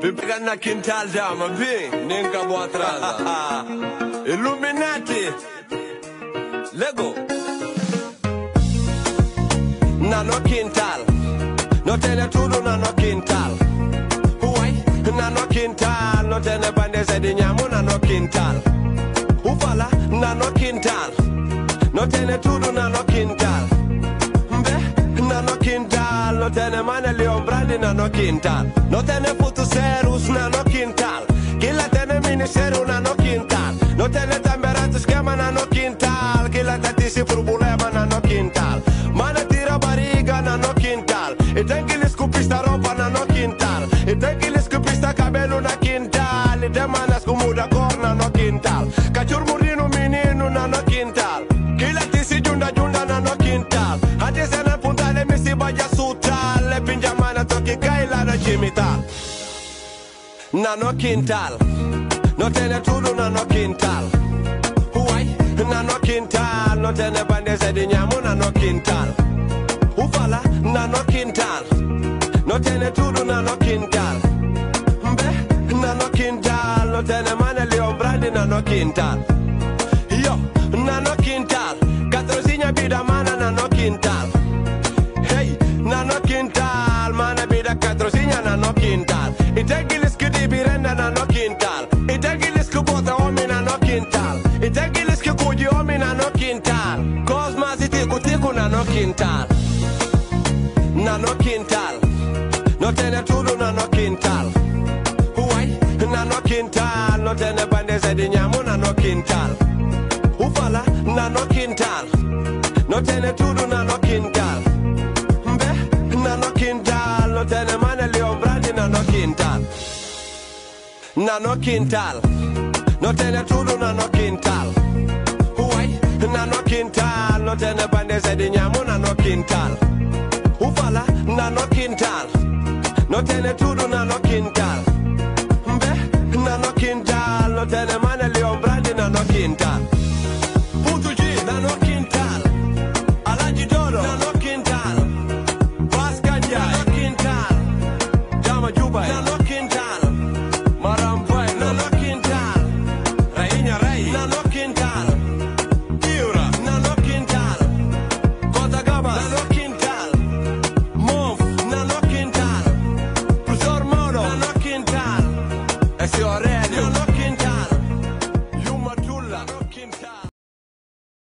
Bipigana quintal dama bing ninga boatraza. Illuminati. Lego. Nano quintal. No tene tudo nano quintal. Uai, nano quintal. No tene bandeza de nyamu nano quintal. Ufala nano quintal. No tene tudo nano quintal. Nano quintal, no tiene mane Leon Brandi nano quintal. No tiene futuserus nano quintal. Kila tiene ministeru nano quintal. No tiene temperatu schema nano quintal. Kila tatisi problema nano quintal. Mane tira barriga nano quintal. E tem que lhe scupista roupa nano quintal. E tem que lhe scupista cabelo na quintal. E tem manas com muda cor nano quintal. Cachorro morrino menino nano quintal. Kila tisi junda nano quintal. Até se na mi si vaya sutal, le pinjamana toki kaila da chimital. Nano quintal, no tiene tudo nano quintal. Uai, nano quintal, no tiene bandeza de nyamu nano quintal. Ufala, nano quintal, no tiene tudo nano quintal. Mbe, nano quintal, no tiene mane Leon Brandi nano quintal. Yo, nano quintal, catrozinha vida mana nano quintal. Nano quintal, mana bida catrocinha nano quintal. E tem que lhes que de birenda nano quintal. E tem que lhes que bota homem nano quintal. E tem que lhes que cuide homem nano quintal. Cosmas e tico nano quintal. Nano quintal, no tiene tudo nano quintal. Uai, nano quintal, no tiene bandeza de nyamu nano quintal. Ufala, nano quintal, no tiene tudo nano quintal. Nano quintal, no tiene mane Leon Brandi nano quintal. Nano quintal, no tiene tudo nano quintal. Uai, nano quintal, no tiene bandeza de nyamu nano quintal. Ufala, nano quintal, no tiene tudo nano quintal. Mbe, nano quintal, no tiene mane Leon Brandi nano quintal.